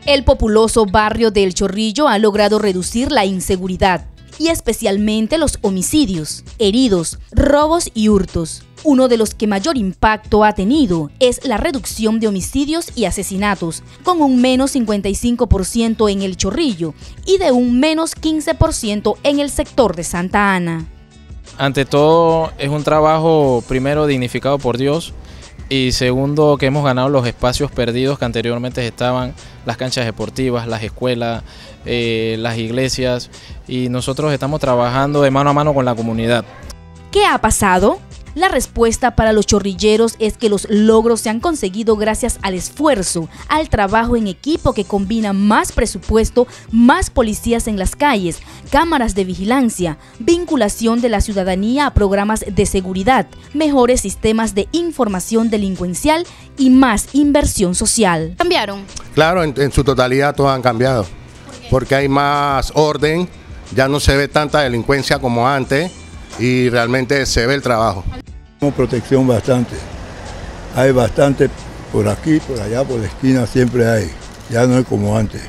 El populoso barrio de El Chorrillo ha logrado reducir la inseguridad y especialmente los homicidios, heridos, robos y hurtos. Uno de los que mayor impacto ha tenido es la reducción de homicidios y asesinatos, con un menos 55% en El Chorrillo y de un menos 15% en el sector de Santa Ana. Ante todo, es un trabajo primero dignificado por Dios y segundo que hemos ganado los espacios perdidos que anteriormente estaban, las canchas deportivas, las escuelas, las iglesias, y nosotros estamos trabajando de mano a mano con la comunidad. ¿Qué ha pasado? La respuesta para los chorrilleros es que los logros se han conseguido gracias al esfuerzo, al trabajo en equipo que combina más presupuesto, más policías en las calles, cámaras de vigilancia, vinculación de la ciudadanía a programas de seguridad, mejores sistemas de información delincuencial y más inversión social. ¿Cambiaron? Claro, en su totalidad todos han cambiado, porque hay más orden, ya no se ve tanta delincuencia como antes y realmente se ve el trabajo. Protección bastante, hay bastante por aquí, por allá, por la esquina siempre hay, ya no es como antes.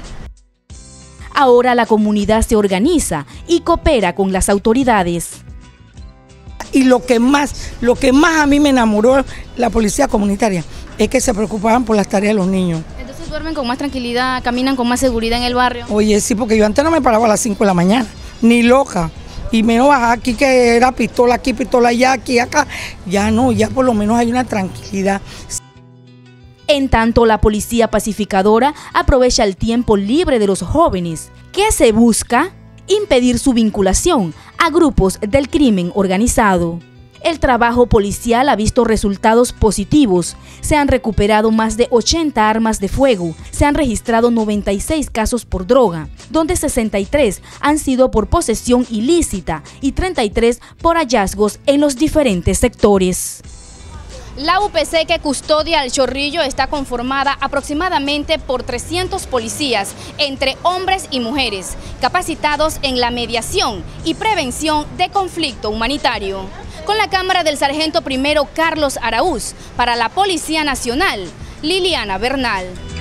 Ahora la comunidad se organiza y coopera con las autoridades. Y lo que más a mí me enamoró la policía comunitaria es que se preocupaban por las tareas de los niños. Entonces duermen con más tranquilidad, caminan con más seguridad en el barrio. Oye, sí, porque yo antes no me paraba a las 5 de la mañana, ni loca. Y menos aquí que era pistola aquí, pistola allá, aquí, acá. Ya no, ya por lo menos hay una tranquilidad. En tanto, la policía pacificadora aprovecha el tiempo libre de los jóvenes. ¿Qué se busca? Impedir su vinculación a grupos del crimen organizado. El trabajo policial ha visto resultados positivos. Se han recuperado más de 80 armas de fuego. Se han registrado 96 casos por droga, donde 63 han sido por posesión ilícita y 33 por hallazgos en los diferentes sectores. La UPC que custodia El Chorrillo está conformada aproximadamente por 300 policías, entre hombres y mujeres, capacitados en la mediación y prevención de conflicto humanitario. Con la cámara del sargento primero Carlos Araúz, para la Policía Nacional, Liliana Bernal.